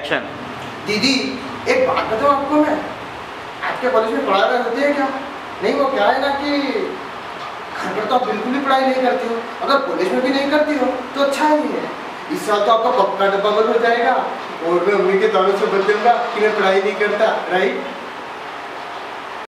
Action. दीदी एक बात बताऊँ आपको, मैं आपके कॉलेज में पढ़ा रहे होते हैं क्या? नहीं, वो क्या है ना कि घर पर तो आप बिल्कुल भी पढ़ाई नहीं करती हो, अगर कॉलेज में भी नहीं करती हो तो अच्छा ही है। इस साल तो आपका पक्का डब्बा बंद हो जाएगा और मैं मम्मी के तालों से बच जाऊंगा कि मैं पढ़ाई नहीं करता, राइट?